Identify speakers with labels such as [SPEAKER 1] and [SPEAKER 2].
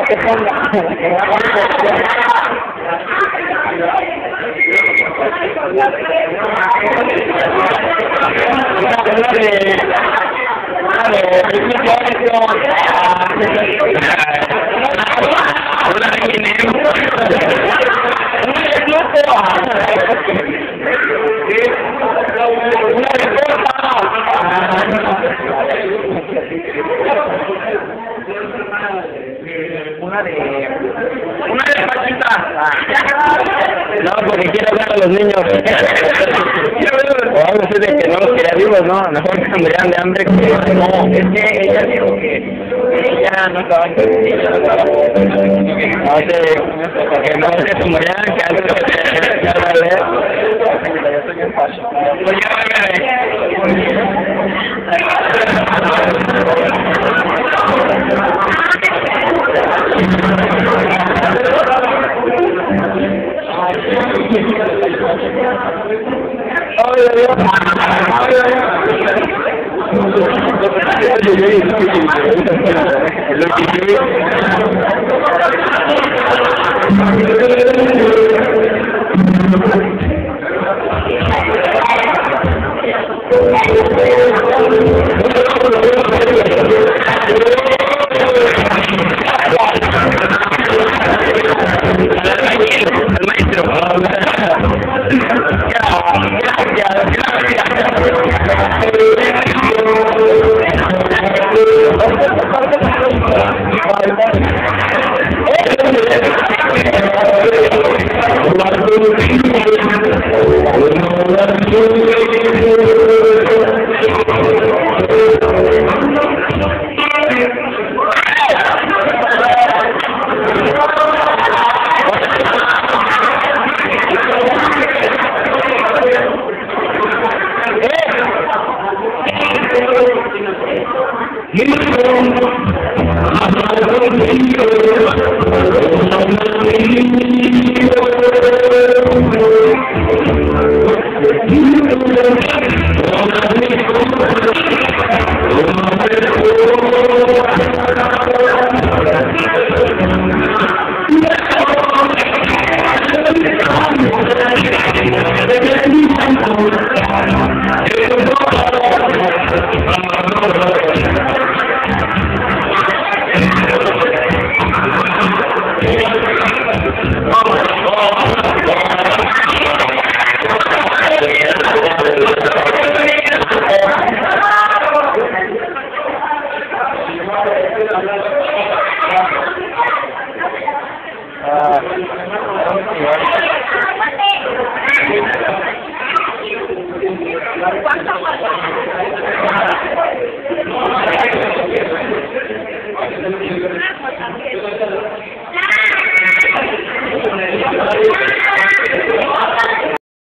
[SPEAKER 1] que ponga.
[SPEAKER 2] Una de Paquita.
[SPEAKER 1] No, porque quiero hablar a los niños. O algo así de que no los quería vivos, ¿no? Mejor que se murieran de hambre que...
[SPEAKER 2] No, es que ella dijo que ella no estaba en ella no estaba.
[SPEAKER 1] No sé, que no se murieran, que algo que se leer.
[SPEAKER 2] Yo soy bien facho.
[SPEAKER 1] Pues ya me el maestro.
[SPEAKER 3] ¿Cuánto?